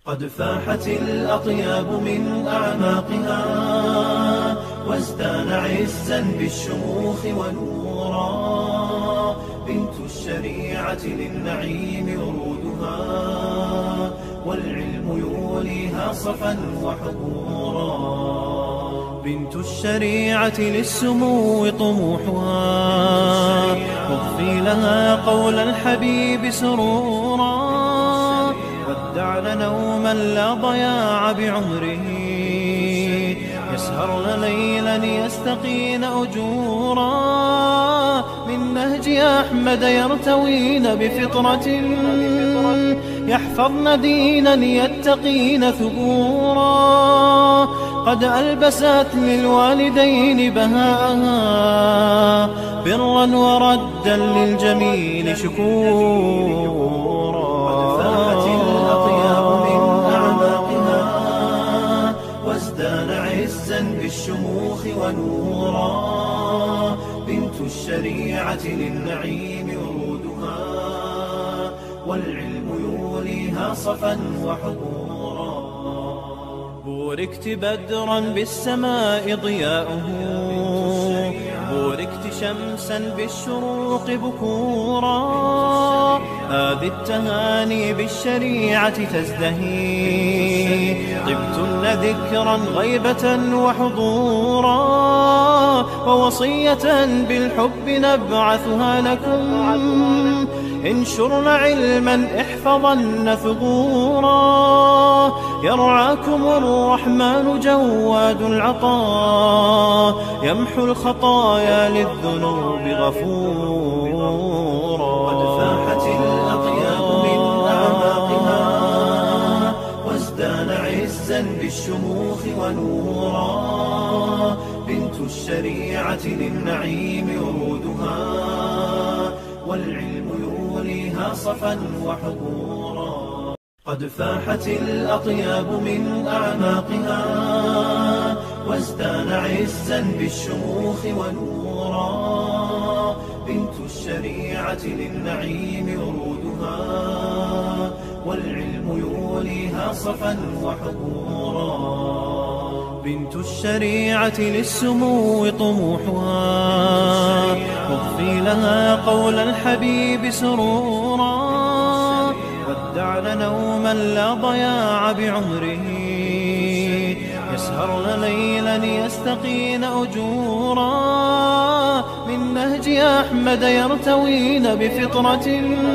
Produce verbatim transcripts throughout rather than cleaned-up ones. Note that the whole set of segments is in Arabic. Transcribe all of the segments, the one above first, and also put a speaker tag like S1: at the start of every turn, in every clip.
S1: قد فاحت الأطياب من أعماقها وازدان عزا بالشموخ ونورا. بنت الشريعة للنعيم ورودها والعلم يوليها صفا وحضورا. بنت الشريعة للسمو طموحها واضفي لها قول الحبيب سرورا. ودعن نوما لا ضياع بعمره يسهرن ليلا يستقين أجورا. من نهج أحمد يرتوين بفطرة يحفظن دينا يتقين ثبورا. قد ألبست للوالدين بهاءها برا وردا للجميل شكورا. قد فاحت الأطياب من أعماقها وازدان عزا بالشموخ ونورا. بنت الشريعة للنعيم ورودها والعلم يوليها صفا وحضورا. بوركت بدرا بالسماء ضياؤه بوركت شمسا بالشروق بكورا. هذه التهاني بالشريعة تزدهي طبتن ذكرا غيبة وحضورا. ووصية بالحب نبعثها لكم انشرن علما احفظن ثبورا. يرعاكم الرحمن جواد العطاء يمحو الخطايا للذنوب غفورا. قد فاحت الأطياب من أعماقها وازدان عزا بالشموخ ونورا. بنت الشريعة للنعيم ورودها والعلم يوليها صفا وحضورا. قد فاحت الأطياب من أعماقها وازدان عزا بالشموخ ونورا. بنت الشريعة للنعيم ورودها والعلم يوليها صفا وحضورا. بنت الشريعة للسمو طموحها واضفي لها قول الحبيب سرورا. ودعن نوما لا ضياع بعمره يسهرن ليلا يستقين أجورا. من نهج أحمد يرتوين بفطرة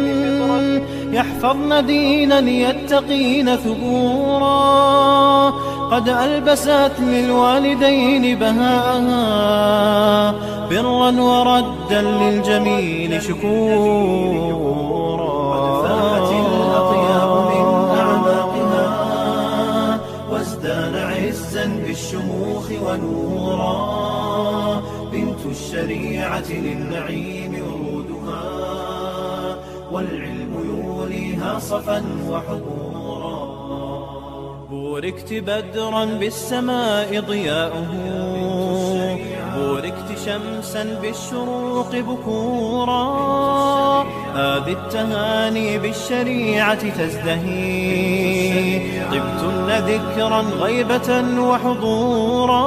S1: يحفظن دينا يتقين ثبورا. قد ألبست للوالدين بهاءها برا وردا للجميل شكورا. قد فاحت الأطياب من أعماقها وازدان عزا بالشموخ ونورا. بنت الشريعة للنعيم ورودها والعلم يوليها صفا وحضورا. بوركت بدرا بالسماء ضياؤه بوركت شمسا بالشروق بكورا. هذه التهاني بالشريعة تزدهي طبتن ذكرا غيبة وحضورا.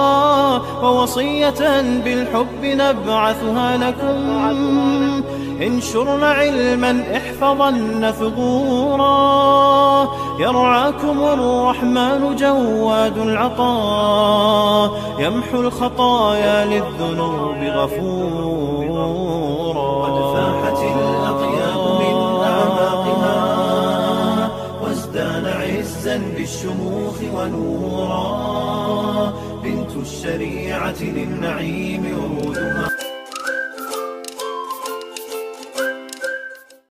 S1: ووصية بالحب نبعثها لكم انشرن علما احفظن ثبورا. يرعاكم الرحمن جواد العطاء يمحو الخطايا للذنوب غفورا. قد فاحت الأطياب من أعماقها وازدان عزا بالشموخ ونورا. بنت الشريعة للنعيم ورودها